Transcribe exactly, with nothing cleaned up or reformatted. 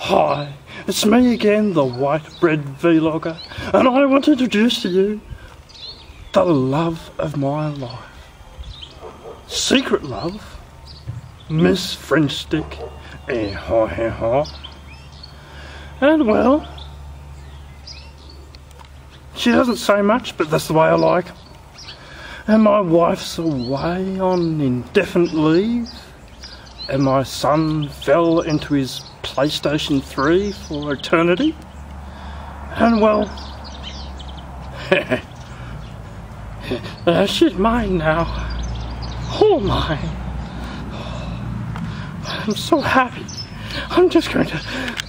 Hi, it's me again, the Whitebread Vlogger, and I want to introduce to you the love of my life. Secret love, Miss French Stick, and ha ha ha. And well, she doesn't say much, but that's the way I like it. And my wife's away on indefinite leave, and my son fell into his PlayStation three for eternity. And well, uh, she's mine now. Oh mine. I'm so happy. I'm just going to